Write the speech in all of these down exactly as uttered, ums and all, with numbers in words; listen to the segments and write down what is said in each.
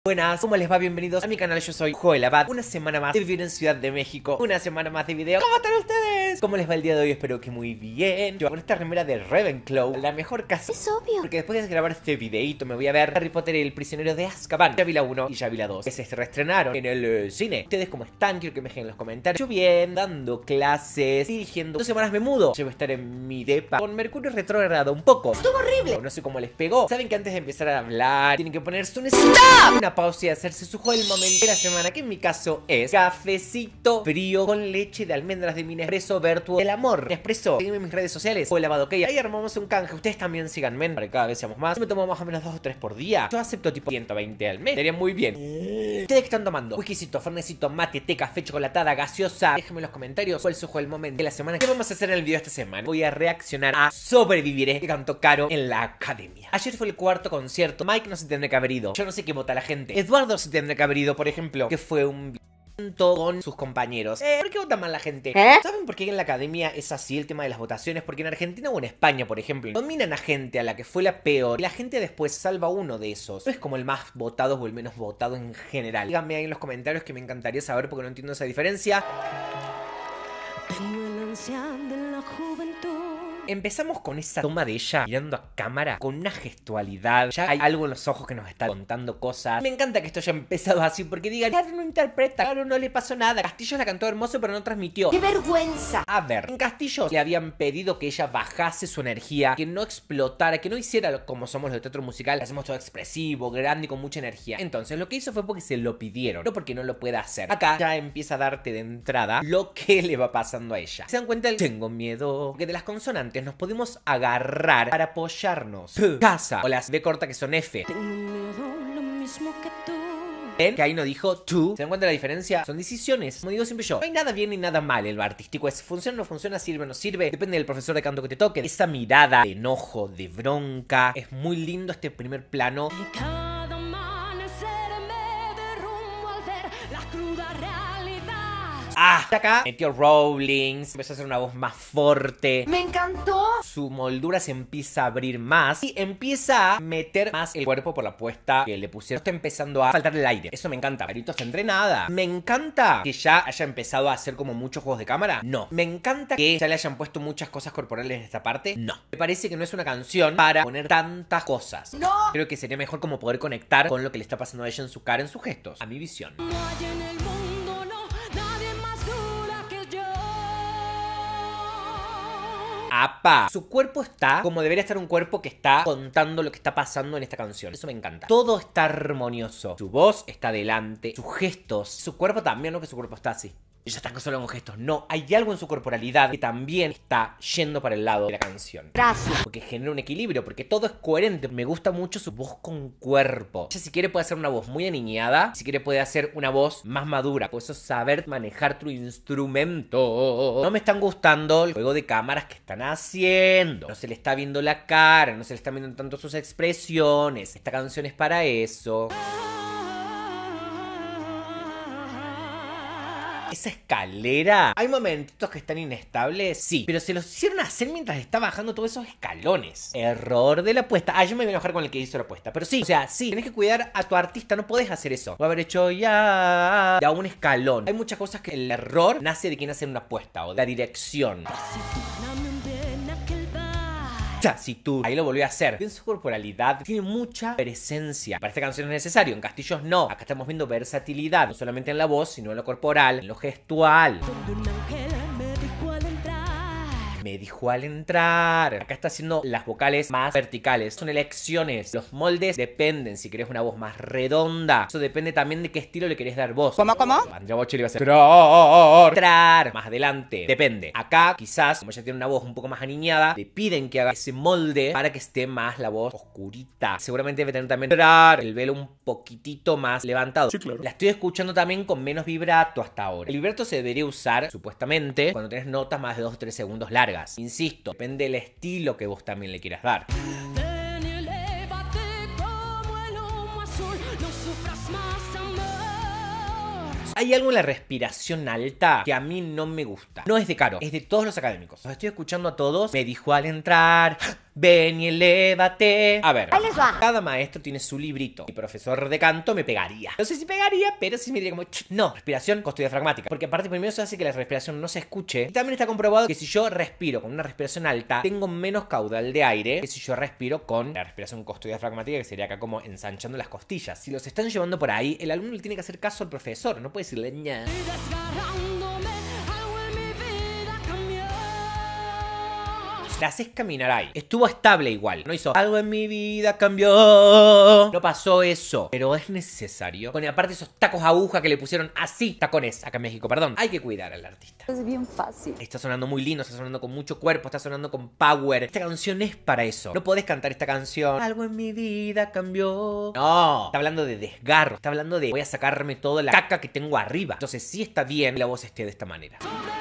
Buenas, ¿cómo les va? Bienvenidos a mi canal, yo soy Joel Abad. Una semana más de vivir en Ciudad de México. Una semana más de video. ¿Cómo están ustedes? ¿Cómo les va el día de hoy? Espero que muy bien. Yo con esta remera de Ravenclaw, la mejor casa. Es obvio. Porque después de grabar este videito me voy a ver Harry Potter y el prisionero de Azkaban. Ya vi la uno y ya vi la dos, que se reestrenaron en el eh, cine. ¿Ustedes cómo están? Quiero que me dejen en los comentarios. Yo bien, dando clases, dirigiendo. Dos semanas me mudo. Yo voy a estar en mi depa con Mercurio retrógrado un poco. Estuvo horrible. No sé cómo les pegó. Saben que antes de empezar a hablar tienen que ponerse un stop, una pausa y hacerse su juego el momento de la semana, que en mi caso es cafecito frío con leche de almendras de mi Nespresso Vertuo del amor. Nespresso, sígueme en mis redes sociales. Joel Abad, ok. Ahí armamos un canje. Ustedes también síganme para que cada vez seamos más. Yo me tomo más o menos dos o tres por día. Yo acepto tipo ciento veinte al mes. Sería muy bien. ¿Ustedes qué están tomando? Whiskycito, fernecito, mate, té, café, chocolatada, gaseosa. Déjenme en los comentarios cuál es su juego el momento de la semana. ¿Qué vamos a hacer en el video esta semana? Voy a reaccionar a Sobreviviré, que cantó Caro en la academia. Ayer fue el cuarto concierto. Mike no se tendría que haber ido. Yo no sé qué vota la gente. Eduardo se tendría que haber ido, por ejemplo, que fue un con sus compañeros. Eh, ¿Por qué vota mal la gente? ¿Eh? ¿Saben por qué en la academia es así el tema de las votaciones? Porque en Argentina o en España, por ejemplo, nominan a gente a la que fue la peor y la gente después salva uno de esos. No es como el más votado o el menos votado en general. Díganme ahí en los comentarios, que me encantaría saber, porque no entiendo esa diferencia. Tengo el anciano de la juventud. Empezamos con esa toma de ella mirando a cámara con una gestualidad. Ya hay algo en los ojos que nos está contando cosas. Me encanta que esto haya empezado así, porque digan, Caro no interpreta, Caro no le pasó nada. Castillo la cantó hermoso pero no transmitió. ¡Qué vergüenza! A ver, en Castillo le habían pedido que ella bajase su energía, que no explotara, que no hiciera lo- como somos los de teatro musical, que hacemos todo expresivo, grande y con mucha energía. Entonces lo que hizo fue porque se lo pidieron, no porque no lo pueda hacer. Acá ya empieza a darte de entrada lo que le va pasando a ella. ¿Se dan cuenta? Tengo miedo. Que de las consonantes nos podemos agarrar para apoyarnos. P, casa, o las B corta que son F. Tengo miedo lo mismo que tú. ¿Ven? Que ahí no dijo tú. ¿Se dan cuenta de la diferencia? Son decisiones. Como digo siempre yo, no hay nada bien ni nada mal en lo artístico. Es funciona o no funciona, sirve o no sirve. Depende del profesor de canto que te toque. Esa mirada de enojo, de bronca. Es muy lindo este primer plano. Y cada amanecer me derrumbo al ver la cruda realidad. Ah, acá metió Rowlings. Empezó a hacer una voz más fuerte. ¡Me encantó! Su moldura se empieza a abrir más y empieza a meter más el cuerpo por la puesta que le pusieron. Está empezando a faltarle el aire. Eso me encanta. Carito está entrenada. Me encanta que ya haya empezado a hacer como muchos juegos de cámara. No. Me encanta que ya le hayan puesto muchas cosas corporales en esta parte. No. Me parece que no es una canción para poner tantas cosas. ¡No! Creo que sería mejor como poder conectar con lo que le está pasando a ella en su cara, en sus gestos. A mi visión. No hay en el mundo, no, nadie más dura que yo. ¡Apa! Su cuerpo está como debería estar un cuerpo que está contando lo que está pasando en esta canción. Eso me encanta. Todo está armonioso. Su voz está adelante, sus gestos, su cuerpo también, no que su cuerpo está así. Ella está solo con gestos. No, hay algo en su corporalidad que también está yendo para el lado de la canción. Gracias. Porque genera un equilibrio, porque todo es coherente. Me gusta mucho su voz con cuerpo. Ella, si quiere, puede hacer una voz muy aniñada. Si quiere, puede hacer una voz más madura. Por eso, saber manejar tu instrumento. No me están gustando el juego de cámaras que están haciendo. No se le está viendo la cara, no se le están viendo tanto sus expresiones. Esta canción es para eso. Esa escalera, hay momentitos que están inestables, sí, pero se los hicieron hacer mientras está bajando todos esos escalones. Error de la apuesta. Ah, yo me voy a enojar con el que hizo la apuesta, pero sí, o sea, sí, tenés que cuidar a tu artista, no podés hacer eso. Voy a haber hecho ya a un escalón. Hay muchas cosas que el error nace de quien hace una apuesta o de la dirección. Si tú, ahí lo volvió a hacer. En su corporalidad tiene mucha presencia. Para esta canción es necesario, en Castillos no. Acá estamos viendo versatilidad, no solamente en la voz, sino en lo corporal, en lo gestual. Donde un ángel me dijo al entrar. Me dijo al entrar. Acá está haciendo las vocales más verticales. Son elecciones. Los moldes dependen. Si querés una voz más redonda, eso depende también de qué estilo le querés dar voz. ¿Cómo, cómo? Andrea Bocelli va a hacer trar, trar. Más adelante. Depende. Acá, quizás, como ella tiene una voz un poco más aniñada, le piden que haga ese molde para que esté más la voz oscurita. Seguramente debe tener también trar, el velo un poquitito más levantado. Sí, claro. La estoy escuchando también con menos vibrato hasta ahora. El vibrato se debería usar, supuestamente, cuando tenés notas más de dos o tres segundos largas. Insisto, depende del estilo que vos también le quieras dar. Ven y elévate como el humo azul. No sufras más, amor. Hay algo en la respiración alta que a mí no me gusta. No es de Caro, es de todos los académicos. Los estoy escuchando a todos. Me dijo al entrar. ven y elévate. A ver, Ahí les va. cada maestro tiene su librito. Mi profesor de canto me pegaría. No sé si pegaría, pero sí me diría como, no, respiración costodiafragmática. Porque aparte primero eso hace que la respiración no se escuche. Y también está comprobado que si yo respiro con una respiración alta, tengo menos caudal de aire que si yo respiro con la respiración costodiafragmática, que sería acá como ensanchando las costillas. Si los están llevando por ahí, el alumno le tiene que hacer caso al profesor. No puede decirle, ña. Y desgarrándome, algo en mi vida cambió. La haces caminar ahí. Estuvo estable igual. No hizo algo en mi vida cambió. No pasó eso. Pero es necesario. Con aparte esos tacos aguja que le pusieron así. Tacones acá en México, perdón. Hay que cuidar al artista. Es bien fácil. Está sonando muy lindo, está sonando con mucho cuerpo, está sonando con power. Esta canción es para eso. No podés cantar esta canción. Algo en mi vida cambió. No. Está hablando de desgarro. Está hablando de voy a sacarme toda la caca que tengo arriba. Entonces sí está bien que la voz esté de esta manera.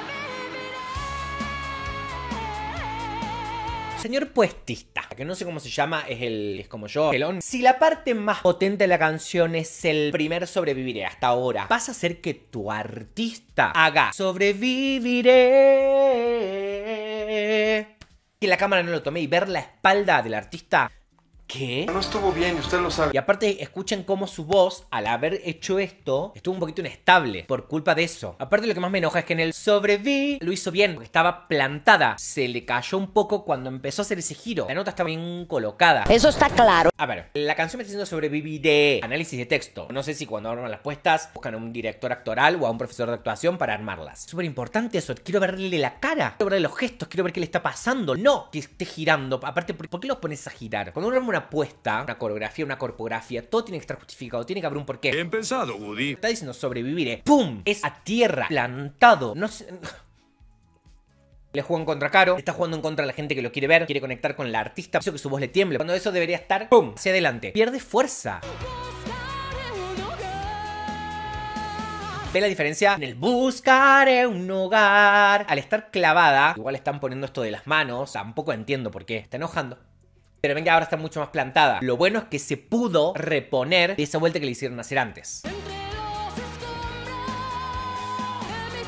Señor puestista, que no sé cómo se llama, es el es como yo, pelón. Si la parte más potente de la canción es el primer sobreviviré hasta ahora, vas a hacer que tu artista haga sobreviviré. Que la cámara no lo tome y ver la espalda del artista. ¿Qué? No estuvo bien y usted lo sabe. Y aparte, escuchen cómo su voz, al haber hecho esto, estuvo un poquito inestable por culpa de eso. Aparte, lo que más me enoja es que en el sobreví lo hizo bien, porque estaba plantada. Se le cayó un poco cuando empezó a hacer ese giro. La nota estaba bien colocada. Eso está claro. A ver, la canción me está diciendo sobreviviré. Análisis de texto. No sé si cuando arman las puestas buscan a un director actoral o a un profesor de actuación para armarlas. Súper importante eso. Quiero verle la cara. Quiero verle los gestos. Quiero ver qué le está pasando. No que esté girando. Aparte, ¿por qué los pones a girar? Cuando uno arma una apuesta, una coreografía, una corpografía, todo tiene que estar justificado, tiene que haber un porqué. Bien pensado, Woody. Está diciendo sobrevivir, ¡pum! Es a tierra, plantado, no sé. Le juega en contra Caro, está jugando en contra de la gente que lo quiere ver, quiere conectar con la artista, hizo que su voz le tiemble, cuando eso debería estar, ¡pum! Hacia adelante, pierde fuerza. ¿Ve la diferencia? En el buscaré un hogar. Al estar clavada, igual están poniendo esto de las manos, tampoco entiendo por qué, está enojando. Pero venga, ahora está mucho más plantada. Lo bueno es que se pudo reponer de esa vuelta que le hicieron hacer antes. Entre los escombros de mi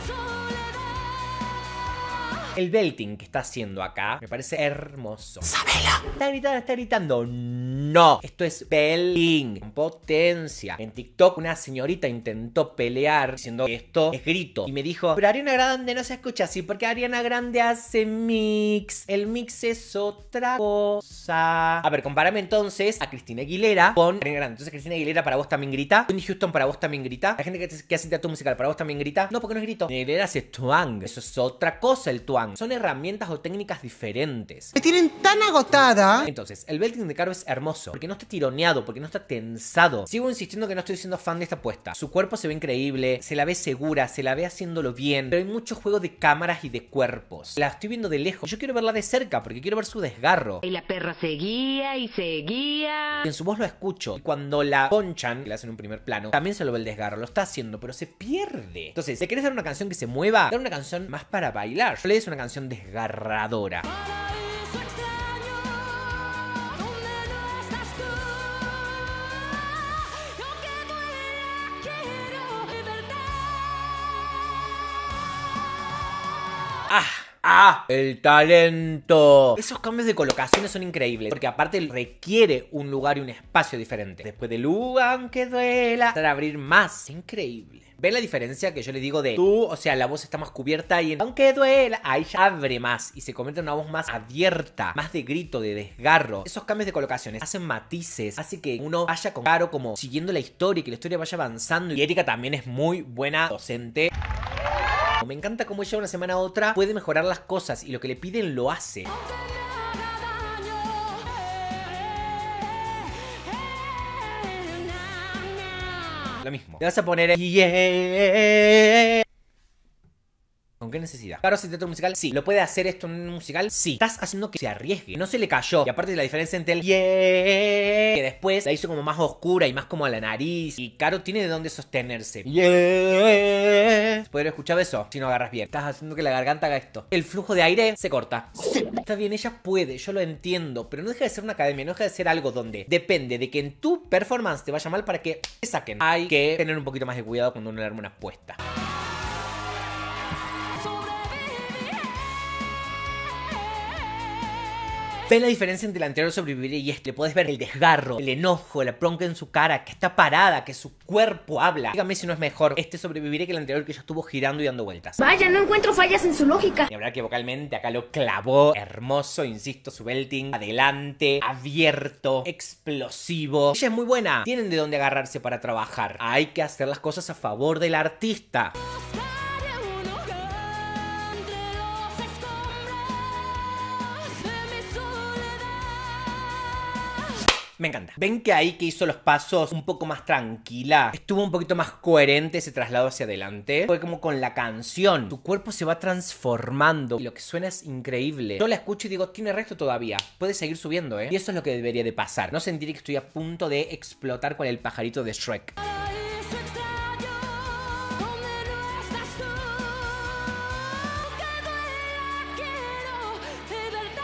soledad. El belting que está haciendo acá me parece hermoso. ¡Sabela! ¿Está gritando? ¿Está gritando? No. Esto es belting. Con potencia. En TikTok una señorita intentó pelear diciendo que esto es grito. Y me dijo, pero Ariana Grande no se escucha así porque Ariana Grande hace mix. El mix es otra cosa. A ver, compárame entonces a Cristina Aguilera con Ariana Grande. Entonces Cristina Aguilera para vos también grita. Whitney Houston para vos también grita. La gente que, que hace teatro musical para vos también grita. No, porque no es grito. Cristina Aguilera hace twang. Eso es otra cosa, el twang. Son herramientas o técnicas diferentes. Me tienen tan agotada. Entonces, el belting de Caro es hermoso. Porque no está tironeado, porque no está tensado. Sigo insistiendo que no estoy siendo fan de esta apuesta. Su cuerpo se ve increíble, se la ve segura, se la ve haciéndolo bien. Pero hay mucho juego de cámaras y de cuerpos. La estoy viendo de lejos. Yo quiero verla de cerca porque quiero ver su desgarro. Y la perra seguía y seguía. En su voz lo escucho. Y cuando la ponchan, que le hacen un primer plano, también se lo ve el desgarro. Lo está haciendo, pero se pierde. Entonces, si querés dar una canción que se mueva, dar una canción más para bailar. Yo le des una canción desgarradora. Paraíso extraño, donde no estás tú. Y aunque duela, quiero libertad. ¡Ah! ¡Ah! ¡El talento! Esos cambios de colocaciones son increíbles. Porque aparte requiere un lugar y un espacio diferente. Después del uh, aunque duela, para abrir más. Increíble. ¿Ven la diferencia que yo le digo de tú? O sea, la voz está más cubierta y en aunque duela, ahí ya abre más y se convierte en una voz más abierta, más de grito, de desgarro. Esos cambios de colocaciones hacen matices, hace que uno vaya con Caro como siguiendo la historia y que la historia vaya avanzando. Y Erika también es muy buena docente. Me encanta cómo ella una semana a otra puede mejorar las cosas y lo que le piden lo hace. Lo mismo. Le vas a poner yeah. ¿Con qué necesidad? Claro, si teatro musical, sí. ¿Lo puede hacer esto en un musical? Sí. Estás haciendo que se arriesgue. No se le cayó. Y aparte de la diferencia entre el yeah, que después la hizo como más oscura y más como a la nariz. Y Caro tiene de dónde sostenerse. Yeah. ¿Podrías escuchar eso? Si no agarras bien. Estás haciendo que la garganta haga esto. El flujo de aire se corta. Está bien, ella puede. Yo lo entiendo. Pero no deja de ser una academia. No deja de ser algo donde depende de que en tu performance te vaya mal para que te saquen. Hay que tener un poquito más de cuidado cuando uno le arma una apuesta. ¿Ven la diferencia entre el anterior sobreviviré y este? Le podés ver el desgarro, el enojo, la bronca en su cara, que está parada, que su cuerpo habla. Dígame si no es mejor este sobreviviré que el anterior, que ya estuvo girando y dando vueltas. Vaya, no encuentro fallas en su lógica. Y habrá que vocalmente acá lo clavó. Hermoso, insisto, su belting. Adelante, abierto, explosivo. Ella es muy buena. Tienen de dónde agarrarse para trabajar. Hay que hacer las cosas a favor del artista. Buscaré un hogar entre los escombros de mi soledad. Me encanta. ¿Ven que ahí que hizo los pasos un poco más tranquila? Estuvo un poquito más coherente ese traslado hacia adelante. Fue como con la canción. Tu cuerpo se va transformando y lo que suena es increíble. Yo la escucho y digo, tiene resto todavía. Puede seguir subiendo, ¿eh? Y eso es lo que debería de pasar. No sentir que estoy a punto de explotar con el pajarito de Shrek. Paraíso extraño, donde no estás tú. Que duela, quiero de verdad.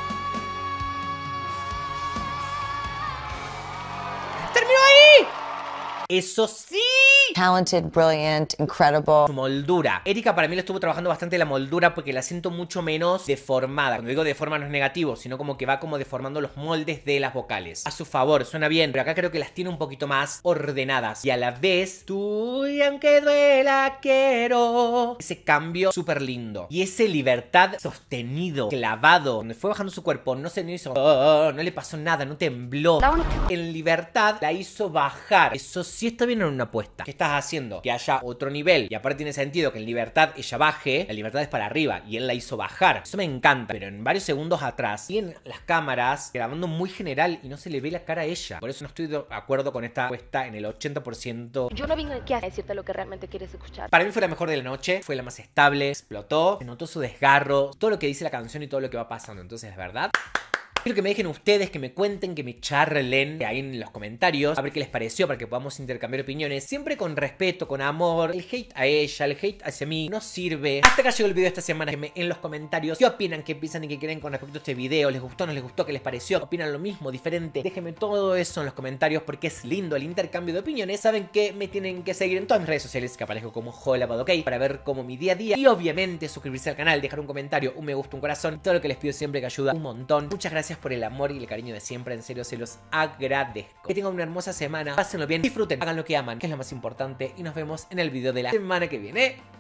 ¡Terminó ahí! ¡Eso sí! Talented, brilliant, incredible. Su moldura. Erika para mí le estuvo trabajando bastante la moldura porque la siento mucho menos deformada. Cuando digo deforma no es negativo, sino como que va como deformando los moldes de las vocales. A su favor, suena bien, pero acá creo que las tiene un poquito más ordenadas. Y a la vez, tú y aunque duela quiero. Ese cambio súper lindo. Y ese libertad sostenido, clavado, donde fue bajando su cuerpo, no se no hizo, oh, no le pasó nada, no tembló. En libertad la hizo bajar. Eso sí está bien en una apuesta. ¿Qué estás haciendo? Que haya otro nivel. Y aparte tiene sentido que en libertad ella baje. La libertad es para arriba y él la hizo bajar. Eso me encanta. Pero en varios segundos atrás siguen las cámaras grabando muy general y no se le ve la cara a ella. Por eso no estoy de acuerdo con esta apuesta en el ochenta por ciento. Yo no vine aquí a decirte lo que realmente quieres escuchar. Para mí fue la mejor de la noche. Fue la más estable. Explotó. Se notó su desgarro. Todo lo que dice la canción y todo lo que va pasando. Entonces, de verdad... Quiero que me dejen ustedes, que me cuenten, que me charlen ahí en los comentarios, a ver qué les pareció, para que podamos intercambiar opiniones, siempre con respeto, con amor. El hate a ella, el hate hacia mí, no sirve. Hasta acá llegó el video de esta semana. Déjenme en los comentarios qué opinan, qué piensan y qué creen con respecto a este video. ¿Les gustó, no les gustó? ¿Qué les pareció? ¿Opinan lo mismo, diferente? Déjenme todo eso en los comentarios porque es lindo el intercambio de opiniones. Saben que me tienen que seguir en todas mis redes sociales, que aparezco como JoelaPodOK, para ver cómo mi día a día. Y obviamente suscribirse al canal, dejar un comentario, un me gusta, un corazón, todo lo que les pido siempre, que ayuda un montón. Muchas gracias por el amor y el cariño de siempre, en serio se los agradezco. Que tengan una hermosa semana, pásenlo bien, disfruten, hagan lo que aman, que es lo más importante, y nos vemos en el video de la semana que viene.